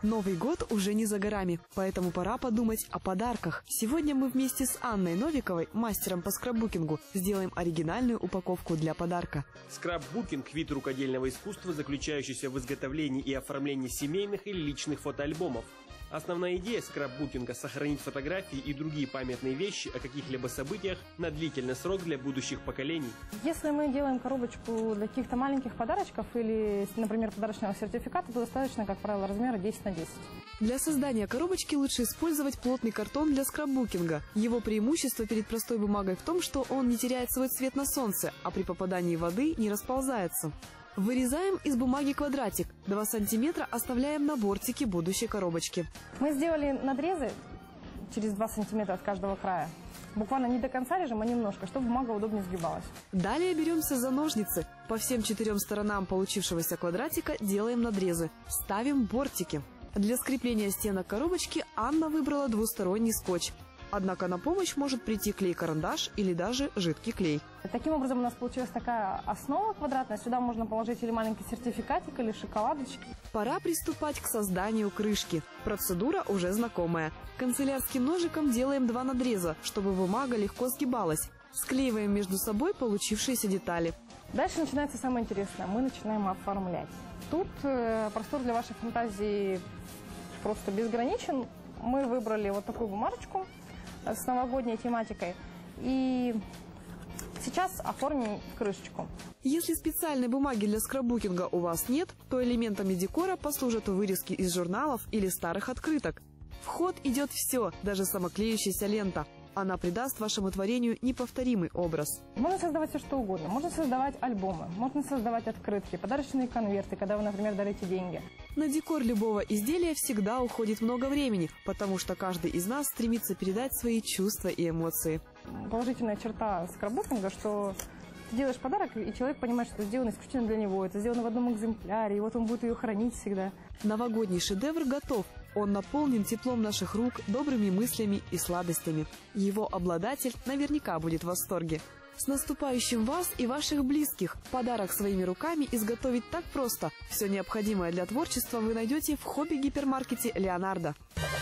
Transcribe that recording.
Новый год уже не за горами, поэтому пора подумать о подарках. Сегодня мы вместе с Анной Новиковой, мастером по скрапбукингу, сделаем оригинальную упаковку для подарка. Скрапбукинг – вид рукодельного искусства, заключающийся в изготовлении и оформлении семейных или личных фотоальбомов. Основная идея скрапбукинга – сохранить фотографии и другие памятные вещи о каких-либо событиях на длительный срок для будущих поколений. Если мы делаем коробочку для каких-то маленьких подарочков или, например, подарочного сертификата, то достаточно, как правило, размера 10 на 10. Для создания коробочки лучше использовать плотный картон для скрапбукинга. Его преимущество перед простой бумагой в том, что он не теряет свой цвет на солнце, а при попадании воды не расползается. Вырезаем из бумаги квадратик. 2 сантиметра оставляем на бортике будущей коробочки. Мы сделали надрезы через 2 сантиметра от каждого края. Буквально не до конца режем, а немножко, чтобы бумага удобнее сгибалась. Далее беремся за ножницы. По всем 4 сторонам получившегося квадратика делаем надрезы. Ставим бортики. Для скрепления стенок коробочки Анна выбрала двусторонний скотч. Однако на помощь может прийти клей-карандаш или даже жидкий клей. Таким образом у нас получилась такая основа квадратная. Сюда можно положить или маленький сертификатик, или шоколадочки. Пора приступать к созданию крышки. Процедура уже знакомая. Канцелярским ножиком делаем 2 надреза, чтобы бумага легко сгибалась. Склеиваем между собой получившиеся детали. Дальше начинается самое интересное. Мы начинаем оформлять. Тут простор для вашей фантазии просто безграничен. Мы выбрали вот такую бумажечку с новогодней тематикой. И сейчас оформим крышечку. Если специальной бумаги для скрапбукинга у вас нет, то элементами декора послужат вырезки из журналов или старых открыток. В ход идет все, даже самоклеющаяся лента. Она придаст вашему творению неповторимый образ. Можно создавать все, что угодно. Можно создавать альбомы, можно создавать открытки, подарочные конверты, когда вы, например, дарите деньги. На декор любого изделия всегда уходит много времени, потому что каждый из нас стремится передать свои чувства и эмоции. Положительная черта скрапбукинга, что ты делаешь подарок, и человек понимает, что это сделано исключительно для него. Это сделано в одном экземпляре, и вот он будет ее хранить всегда. Новогодний шедевр готов. Он наполнен теплом наших рук, добрыми мыслями и сладостями. Его обладатель наверняка будет в восторге. С наступающим вас и ваших близких! Подарок своими руками изготовить так просто. Все необходимое для творчества вы найдете в хобби-гипермаркете «Леонардо».